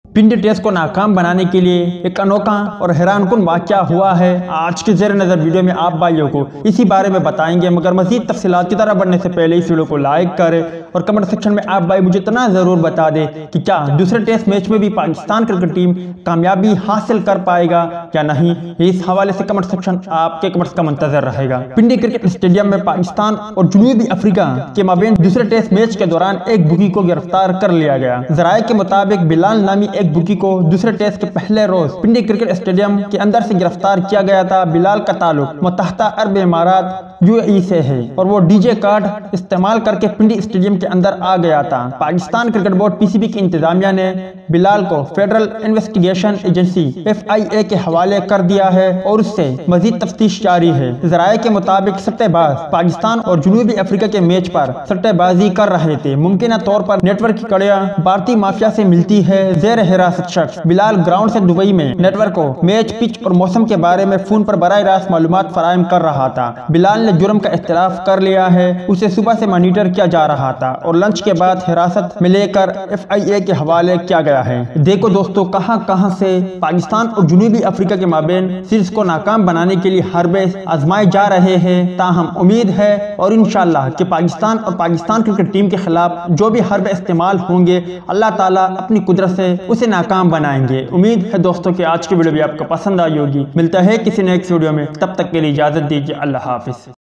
पिंडी test को नाकाम बनाने के लिए एक अनोखा और हैरानकुन वाक़या हुआ है। आज के ज़ेर नज़र वीडियो में आप भाइयों को इसी बारे में बताएंगे, मगर मज़ीद तफसीलात की तरफ बढ़ने से पहले इस वीडियो को लाइक करें और कमेंट सेक्शन में आप भाई मुझे इतना ज़रूर बता दें कि क्या दूसरे टेस्ट मैच में भी पाकिस्तान क्रिकेट टीम कामयाबी हासिल कर पाएगा या नहीं। इस हवाले से कमेंट सेक्शन आपके कमेंट्स का मुंतजर रहेगा। पिंडी क्रिकेट स्टेडियम में पाकिस्तान और जनूबी अफ्रीका के माबेन दूसरे टेस्ट मैच के दौरान एक बुकी को गिरफ्तार कर लिया गया। जराये के मुताबिक बिलाल नामी एक बुकी को दूसरे टेस्ट के पहले रोज पिंडी क्रिकेट स्टेडियम के अंदर से गिरफ्तार किया गया था। बिलाल का ताल्लुक मुत्तहदा अरब इमारात UAE से है और वो DJ कार्ड इस्तेमाल करके पिंडी स्टेडियम के अंदर आ गया था। पाकिस्तान क्रिकेट बोर्ड PCB की इंतजामिया ने बिलाल को फेडरल इन्वेस्टिगेशन एजेंसी FIA के हवाले कर दिया है और उससे मजीद तफ्तीश जारी है। जराये के मुताबिक सट्टेबाज पाकिस्तान और जनूबी अफ्रीका के मैच पर सट्टेबाजी कर रहे थे। मुमकिन तौर पर नेटवर्क की कड़ियां भारतीय माफिया से मिलती है। जेर हिरासत शख्स बिलाल ग्राउंड से दुबई में नेटवर्क को मैच, पिच और मौसम के बारे में फोन पर बराह रास्त मालूमात फराहम कर रहा था। बिलाल ने जुर्म का इख्तिराफ कर लिया है। उसे सुबह से मॉनिटर किया जा रहा था और लंच के बाद हिरासत में लेकर FIA के हवाले किया गया है। देखो दोस्तों, कहां से पाकिस्तान और जनूबी अफ्रीका के माबेन सीरीज को नाकाम बनाने के लिए हरबे आजमाए जा रहे हैं। ताहम उम्मीद है और इंशाअल्लाह कि पाकिस्तान और पाकिस्तान क्रिकेट टीम के खिलाफ जो भी हरबे इस्तेमाल होंगे, अल्लाह ताला अपनी कुदरत से उसे नाकाम बनाएंगे। उम्मीद है दोस्तों कि आज की वीडियो भी आपको पसंद आई होगी। मिलता है किसी नेक्स्ट वीडियो में, तब तक के लिए इजाजत दीजिए। अल्लाह हाफिज।